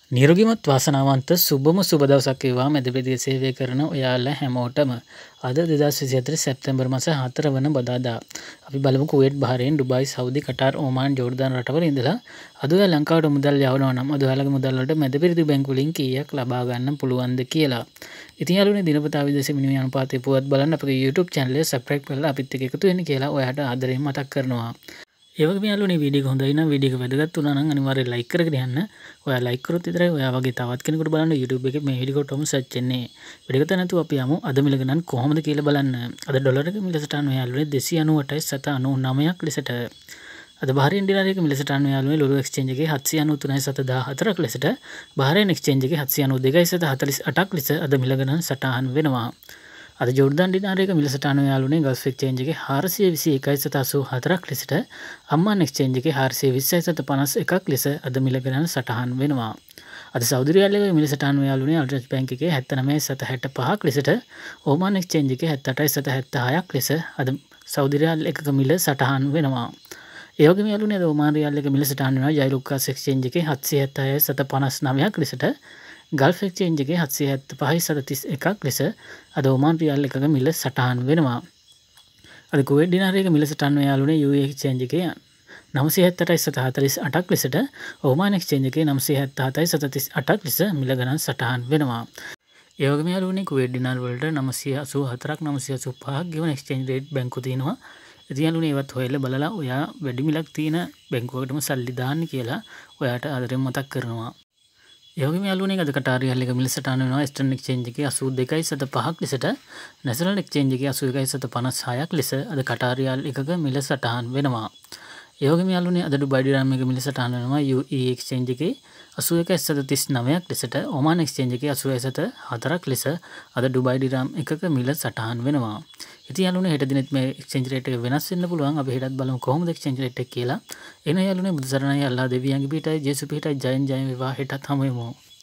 නිරෝගීමත් වාසනාවන්ත සුබම සුබ දවසක් වේවා මැදපෙදිය සේවය කරන ඔයාලා හැමෝටම. අද 2024 සැප්තැම්බර් මාස 4 වන බදාදා. අපි බලමු Kuwait Bahrain Dubai Saudi Qatar Oman Jordan රටවල ඉඳලා අද ඔයා ලංකාවට මුදල් යවනවා නම් අද ඔයාලගේ මුදල් වලට මැදපෙදිය බැංකු වලින් කීයක් ලබා ගන්න පුළුවන්ද කියලා. ඉතින් යාළුවනේ දිනපතා විදේශ විනිමය අනුපාතය පුවත් බලන්න අපේ YouTube channel එක subscribe කරලා අපිත් එක්ක එකතු වෙන්න කියලා ඔයාට ආදරයෙන් මතක් කරනවා. ඒ වගේම යාළුවනේ වීඩියෝ එක හොඳයි නම් වීඩියෝ එක වැදගත් වුණා නම් අනිවාර්යයෙන් ලයික් කරගෙන යන්න. ඔයා ලයික් කරොත් විතරයි ඔයා වගේ තවත් කෙනෙකුට බලන්න YouTube එකේ මේ වීඩියෝ කොටම සර්ච් වෙන්නේ. වීඩියෝ එක නැතුව අපි යමු අද මිල ගණන් කොහොමද කියලා බලන්න. අද ඩොලර් එක මිල සටහන යාළුවනේ 298.99ක් ලෙසට. අද බහරේන් ඩිනාර් එක මිල සටහන යාළුවනේ ලුලු එක්ස්චේන්ජ් එකේ 793.14ක් ලෙසට. බහරේන් එක්ස්චේන්ජ් එකේ 792.48ක් ලෙස අද මිල ගණන් සටහන් වෙනවා. අද ජෝර්දාන් ඩිනාර් එක මිල සටහන යාළුවනේ ගල්ෆ් එක්ස්චේන්ජ් එකේ 421.84ක් ලෙසට අම්මාන් එක්ස්චේන්ජ් එකේ 420.51ක් ලෙස අද මිල ගණන් සටහන් වෙනවා. අද සෞදි රියාල් එක මිල සටහන යාළුවනේ අල්ට්‍රාච් බැංක් එකේ 79.65ක් ලෙසට ඕමාන් එක්ස්චේන්ජ් එකේ 78.76ක් ලෙස අද සෞදි රියාල් එකක මිල සටහන් වෙනවා. ඒ වගේම යාළුවනේ අද ඕමාන් රියාල් එක මිල සටහන් වෙනවා ජයිලුක්කාස් එක්ස්චේන්ජ් එකේ 776.59ක් ලෙසට ගල්ෆ් එක්ස්චේන්ජ් එකේ 775.31ක් ලෙස අද ඕමාන් රියාල් එකක මිල සටහන් වෙනවා. අද කුවේට් ඩිනාර් එක මිල සටහන් යාළුවනේ UAE එක්ස්චේන්ජ් එකේ 978.48ක් ලෙසට ඕමාන් එක්ස්චේන්ජ් එකේ 977.38ක් ලෙස මිල ගණන් සටහන් වෙනවා. ඒ වගේම යාළුවනේ කුවේට් ඩිනාර් වලට 984ක් 985ක් ගෙවන එක්ස්චේන්ජ් රේට් බැංකු තියෙනවා. ඉතින් යාළුවනේ ඒවත් හොයලා බලලා ඔයා වැඩි මිලක් තියෙන බැංකුවකටම සල්ලි දාන්න කියලා ඔයාට ආදරෙන් මතක් කරනවා. ඒ වගේම යාළුවනේ අද කටාර් රියාල් එක මිල සටහන වෙනවා ඊස්ටර්න් එක්ස්චේන්ජ් එකේ 82.5ක් ලෙසට නැෂනල් එක්ස්චේන්ජ් එකේ 81.56ක් ලෙස අද කටාර් රියාල් එකක මිල සටහන් වෙනවා. ඒ වගේම යාළුවනේ අද ඩුබායි දිරහම් එක මිල සටහන වෙනවා UAE එක්ස්චේන්ජ් එකේ 81.39ක් ලෙසට ඔමාන් එක්ස්චේන්ජ් එකේ 81.4ක් ලෙස අද ඩුබායි දිරහම් එකක මිල සටහන් වෙනවා. ඉතින් යාළුවනේ හෙට දිනෙත් මේ එක්ස්චේන්ජ් රේට් එක වෙනස් වෙන්න පුළුවන්. අපි හෙටත් බලමු කොහොමද එක්ස්චේන්ජ් රේට් එක කියලා. එන යාළුවනේ බුදු සරණයි අල්ලා දෙවියන්ගේ පිටයි ජේසු පිටයි ජයෙන් ජයෙන් වේවා. හෙටත් හමු වෙමු.